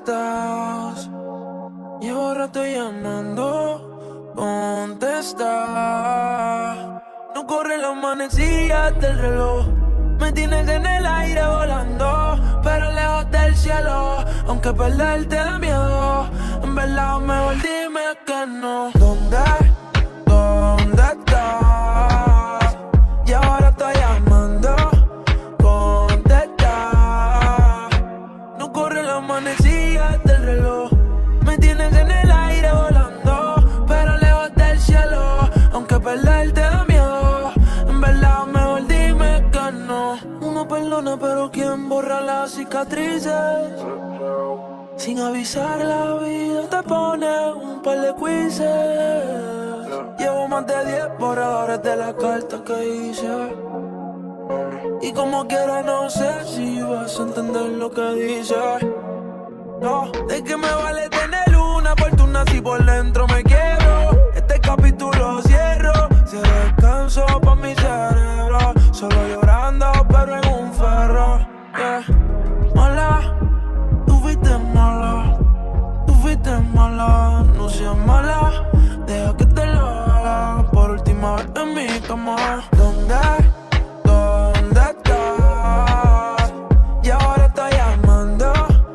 estás? Llevo rato llamando, contesta. No corre las manecillas del reloj. Me tienes en el aire volando, pero lejos del cielo. Aunque perder te da miedo, en verdad mejor dime que no. ¿Dónde estás? Y ahora estoy llamando, contesta. No corre las manecillas del reloj. Me tienes en el aire volando, pero lejos del cielo. Aunque perder te da miedo, en verdad mejor dime que no. Uno perdona, pero ¿quién borra las cicatrices? Sin avisar la vida te pone un par de quizzes. Llevo más de 10 borradores de la carta que hice. Y como quiera no sé si vas a entender lo que dice. No, ¿de qué me vale tener una fortuna si por dentro me quiero? Este capítulo cierro, si descanso pa' mi cerebro. Solo llorando pero en un ferro, yeah. Mala, tú fuiste mala, no seas mala. Deja que te lo haga por última vez en mi cama. ¿Dónde estás? Y ahora estoy llamando,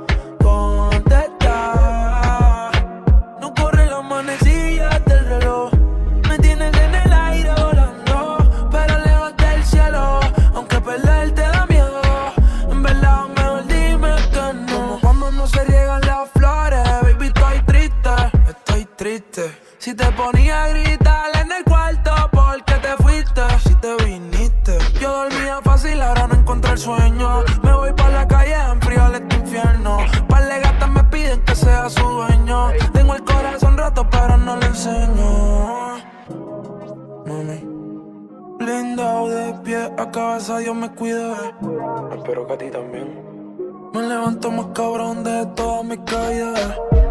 contesta. No corre las manecillas del reloj. Me tienes en el aire volando, pero lejos del cielo. Aunque perder te da miedo, en verdad mejor dime que no. Como cuando no se riegan las flores, baby, estoy triste. Si te ponía a gritar en el cuarto porque te fuiste, si te viniste. Yo dormía fácil, ahora no encontré el sueño. Me voy pa' la calle a enfriar este infierno. Par de gatas me piden que sea su dueño. Tengo el corazón roto pero no le enseño. Mami, blindado de pie a cabeza, Dios me cuide. Espero que a ti también. Me levanto más cabrón de todas mis caídas.